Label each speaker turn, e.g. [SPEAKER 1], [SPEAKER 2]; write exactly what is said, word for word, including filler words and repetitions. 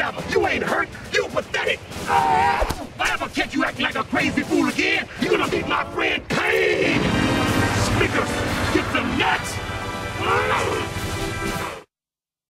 [SPEAKER 1] jabber. You ain't hurt. You pathetic. Ah, if I ever catch you acting like a crazy fool again,